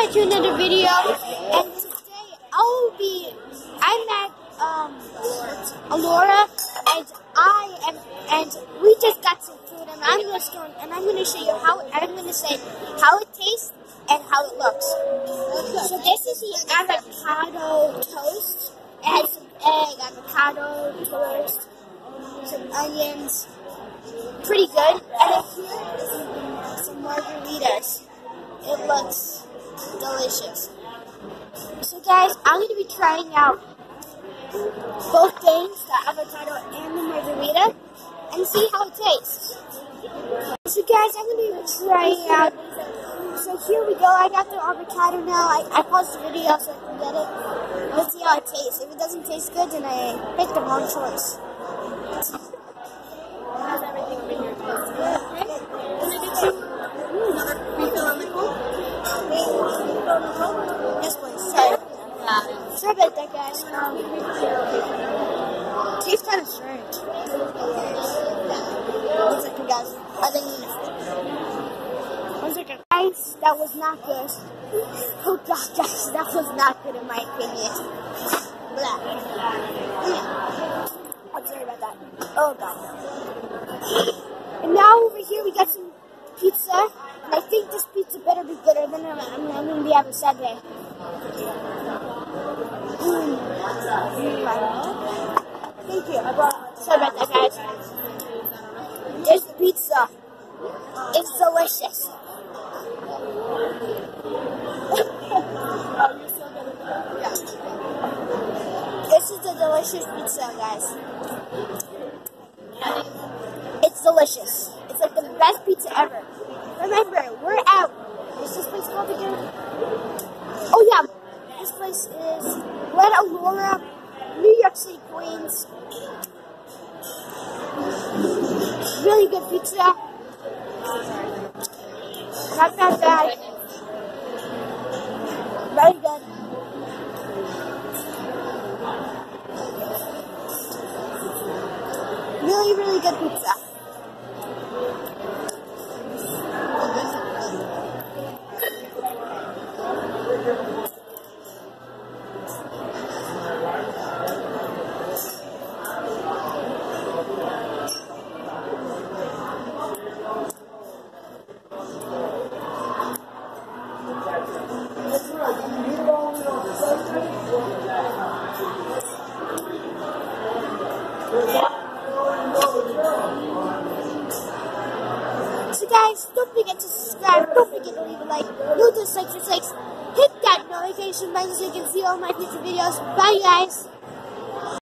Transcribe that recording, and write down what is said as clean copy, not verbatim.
back to another video, and today I'm at ALLORA, and we just got some food, and I'm gonna show you I'm gonna say how it tastes and how it looks. So this is the avocado toast. It has some egg, avocado toast, some onions, pretty good. And then here is some margaritas. It looks delicious. So guys, I'm going to be trying out both things, the avocado and the margarita, and see how it tastes. So guys, I'm going to be trying out. So here we go. I got the avocado now. I paused the video so I can get it. Let's see how it tastes. If it doesn't taste good, then I picked the wrong choice. How's everything over here? Okay? Can I get you another refill on the Coke? Yes, please. Sorry. Sorry about that, guys. Tastes kind of strange. One second, guys. I think you know. 1 second. Guys, that was not good. Oh gosh, guys, that was not good in my opinion. Blah. I'm sorry about that. Oh god. And now over here we got some pizza. And I think this pizza better be gooder than I'm going to be having Saturday. Thank you. Sorry about that, guys. This pizza is delicious. This is a delicious pizza, guys. It's delicious. It's like the best pizza ever. Remember, we're out. What's this place called again? Oh yeah, this place is ALLORA, New York City, Queens. Really good pizza. Not bad. Very good. Really good pizza. So guys, don't forget to subscribe, don't forget to leave a like, do the 666, hit that notification button so you can see all my future videos. Bye guys!